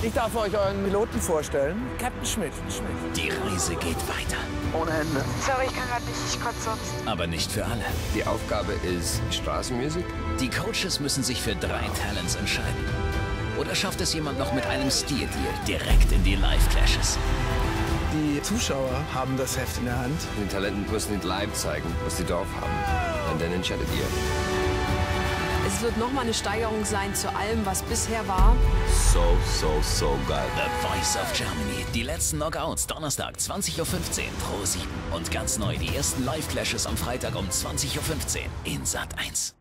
Ich darf euch euren Piloten vorstellen, Captain Schmidt. Die Reise geht weiter. Ohne Ende. Sorry, ich kann gerade nicht, ich kotze sonst. Aber nicht für alle. Die Aufgabe ist Straßenmusik. Die Coaches müssen sich für 3 Talents entscheiden. Oder schafft es jemand noch mit einem Steer-Deal direkt in die Live-Clashes? Die Zuschauer haben das Heft in der Hand. Die Talenten müssen nicht live zeigen, was sie drauf haben. Und dann entscheidet ihr. Es wird nochmal eine Steigerung sein zu allem, was bisher war. So geil. The Voice of Germany. Die letzten Knockouts Donnerstag 20:15 Uhr Pro 7. Und ganz neu die ersten Live-Clashes am Freitag um 20:15 Uhr in Sat.1.